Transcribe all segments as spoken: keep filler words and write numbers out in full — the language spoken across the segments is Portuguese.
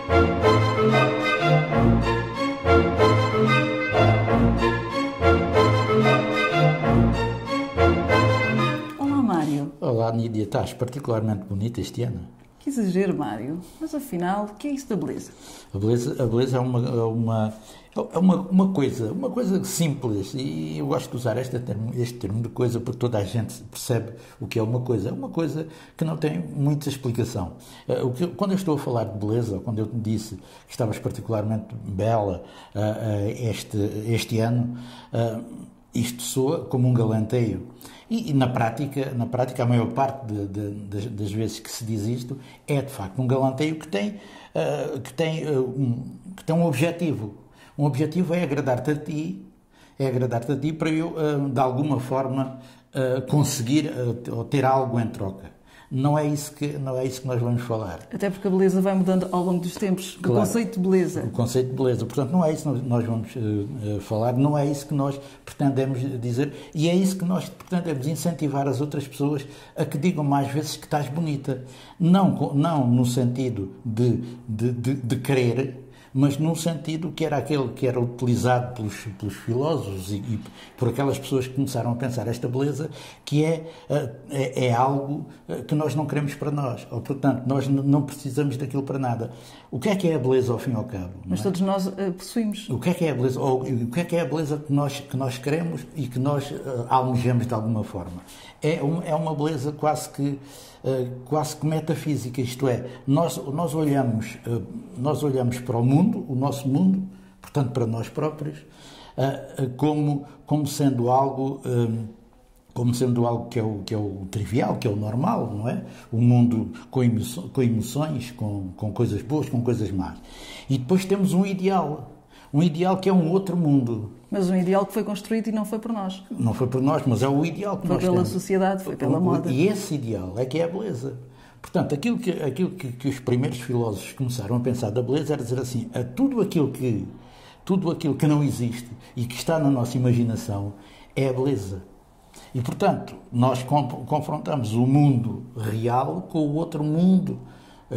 Olá, Mário. Olá, Nídia, estás particularmente bonita este ano. Que exagero, Mário. Mas afinal, o que é isso da beleza? A beleza, a beleza é, uma, é, uma, é uma, uma coisa, uma coisa simples, e eu gosto de usar este termo, este termo de coisa porque toda a gente percebe o que é uma coisa. É uma coisa que não tem muita explicação. O que, quando eu estou a falar de beleza, ou quando eu te disse que estavas particularmente bela uh, uh, este, este ano, uh, isto soa como um galanteio. E, e na prática, na prática, a maior parte de, de, das, das vezes que se diz isto é, de facto, um galanteio que tem, uh, que tem, uh, um, que tem um objetivo. Um objetivo é agradar-te a ti, é agradar-te a ti para eu, uh, de alguma forma, uh, conseguir uh, ou ter algo em troca. Não é isso que, não é isso que nós vamos falar. Até porque a beleza vai mudando ao longo dos tempos. Claro, o conceito de beleza. O conceito de beleza. Portanto, não é isso que nós vamos uh, falar, não é isso que nós pretendemos dizer e é isso que nós pretendemos incentivar as outras pessoas a que digam mais vezes que estás bonita. Não, não no sentido de, de, de, de querer, mas num sentido que era aquele que era utilizado pelos, pelos filósofos e, e por aquelas pessoas que começaram a pensar esta beleza, que é, é, é algo que nós não queremos para nós, ou portanto nós não precisamos daquilo para nada. O que é que é a beleza ao fim e ao cabo? Mas é? todos nós uh, possuímos. O que é que é a beleza? Ou, o que é que é a beleza que nós, que nós queremos e que nós uh, almejamos de alguma forma? É, um, é uma beleza quase que Uh, quase que metafísica, isto é, nós, nós, olhamos, uh, nós olhamos para o mundo, o nosso mundo, portanto para nós próprios, uh, uh, como, como sendo algo, uh, como sendo algo que é, o, que é o trivial, que é o normal, não é? O mundo com, emoções, com emoções, com, com coisas boas, com coisas más. E depois temos um ideal, um ideal que é um outro mundo. Mas um ideal que foi construído e não foi por nós. Não foi por nós, mas é o ideal que foi nós temos. Foi pela temos. sociedade, foi pela moda. E esse ideal é que é a beleza. Portanto, aquilo que, aquilo que, que os primeiros filósofos começaram a pensar da beleza era dizer assim, a tudo aquilo que, tudo aquilo que não existe e que está na nossa imaginação é a beleza. E, portanto, nós confrontamos o mundo real com o outro mundo, uh,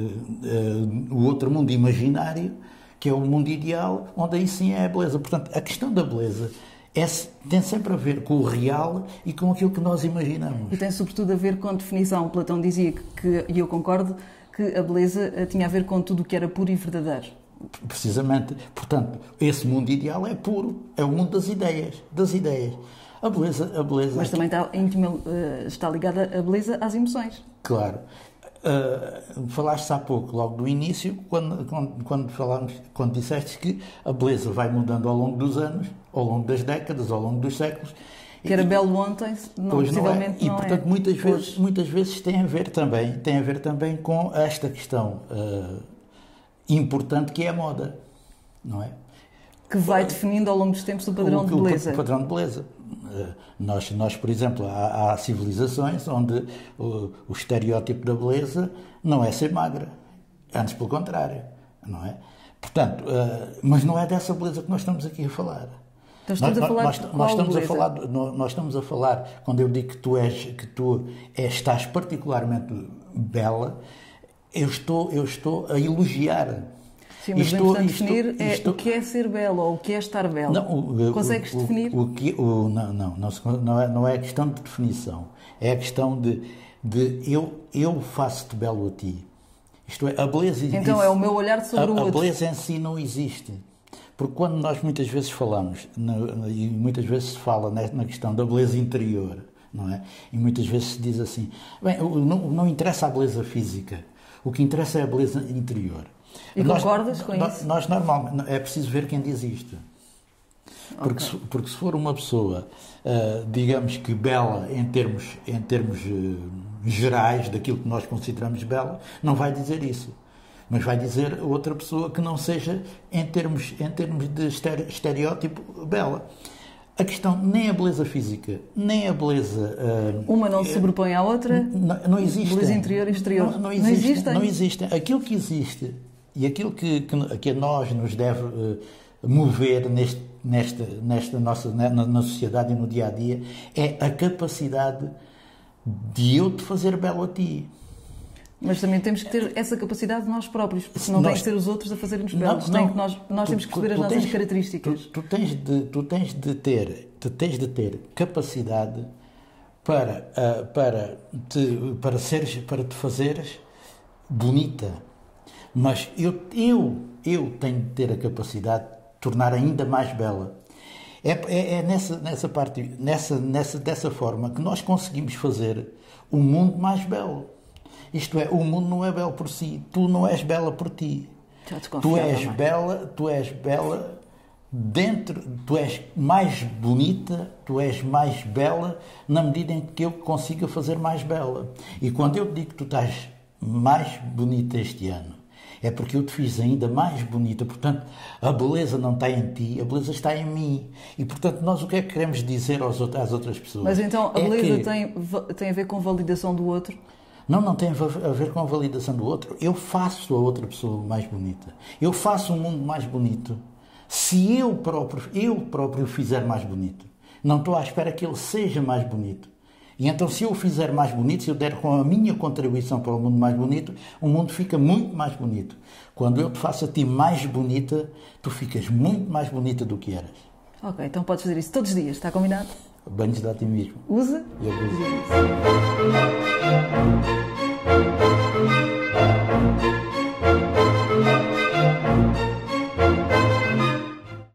uh, o outro mundo imaginário, que é o mundo ideal, onde aí sim é a beleza. Portanto, a questão da beleza é, tem sempre a ver com o real e com aquilo que nós imaginamos. E tem sobretudo a ver com a definição. Platão dizia que, e eu concordo, que a beleza tinha a ver com tudo o que era puro e verdadeiro. Precisamente. Portanto, esse mundo ideal é puro. É o mundo das ideias. Das ideias. A beleza... A beleza Mas também está, íntimo, está ligada a beleza às emoções. Claro. Uh, falaste há pouco, logo do início, quando, quando, quando, falámos, quando disseste que a beleza vai mudando ao longo dos anos, ao longo das décadas, ao longo dos séculos. Que era e, belo ontem, não, possivelmente não é. E, portanto, é. muitas vezes, muitas vezes tem a ver também, tem a ver também com esta questão uh, importante que é a moda, não é? Que vai definindo ao longo dos tempos o padrão o, de beleza. O padrão de beleza. Nós, nós por exemplo, há, há civilizações onde o, o estereótipo da beleza não é ser magra. Antes, pelo contrário, não é? Portanto, uh, mas não é dessa beleza que nós estamos aqui a falar. Nós estamos, nós, a, falar nós, de nós estamos a falar, beleza? nós estamos a falar, quando eu digo que tu és, que tu és, estás particularmente bela, eu estou, eu estou a elogiar. Sim, mas isto, o importante isto, definir é isto, o que é ser bela ou o que é estar bela. Não, o, Consegues o, definir? O, o que, o, não, não, não, não, é, não é a questão de definição. É a questão de, de eu, eu faço-te belo a ti. Isto é, a beleza... Então isso, é o meu olhar sobre a, o outro. A beleza em si não existe. Porque quando nós muitas vezes falamos, na, e muitas vezes se fala na, na questão da beleza interior, não é? E muitas vezes se diz assim, bem, não, não interessa a beleza física, o que interessa é a beleza interior. E nós, concordas com nós, isso? Nós normalmente, é preciso ver quem diz isto. Porque, okay. se, porque se for uma pessoa, uh, digamos que bela em termos, em termos uh, gerais, daquilo que nós consideramos bela, não vai dizer isso. Mas vai dizer outra pessoa que não seja, em termos, em termos de estereótipo, bela. A questão nem a beleza física, nem a beleza... Uh, uma não se sobrepõe à outra? Não, não existe. Beleza interior e exterior? Não, não, existe, existe, não existem? Não existem. Aquilo que existe e aquilo que, que, que a nós nos deve uh, mover neste, nesta, nesta nossa, na, na sociedade e no dia-a-dia é a capacidade de eu te fazer belo a ti. Mas também temos que ter essa capacidade nós próprios, porque não Nós- tem que ser os outros a fazerem-nos Não, belos. não. Tem que nós nós Tu- temos que tu- perceber as tu nossas tens- características. Tu, tu tens de, tu tens de ter, tu tens de ter capacidade para, ah, para, te, para, seres, para te fazeres bonita. Mas eu, eu, eu tenho de ter a capacidade de tornar ainda mais bela. É, é, é nessa, nessa parte, nessa, nessa, dessa forma que nós conseguimos fazer o mundo mais belo. Isto é, o mundo não é belo por si, tu não és bela por ti. Já Tu desconfiava, és não é? bela, tu és bela dentro, tu és mais bonita, tu és mais bela na medida em que eu consiga fazer mais bela. E quando eu te digo que tu estás mais bonita este ano, é porque eu te fiz ainda mais bonita. Portanto, a beleza não está em ti, a beleza está em mim. E, portanto, nós o que é que queremos dizer aos, out- às outras pessoas? Mas então a É beleza que- tem, va- tem a ver com validação do outro? Não, não tem a ver com a validação do outro. Eu faço a outra pessoa mais bonita. Eu faço um mundo mais bonito se eu próprio, eu próprio o fizer mais bonito. Não estou à espera que ele seja mais bonito. E então, se eu o fizer mais bonito, se eu der com a minha contribuição para o mundo mais bonito, o mundo fica muito mais bonito. Quando eu te faço a ti mais bonita, tu ficas muito mais bonita do que eras. Ok, então podes fazer isso todos os dias, está combinado? Banhos de otimismo. Usa. Eu uso.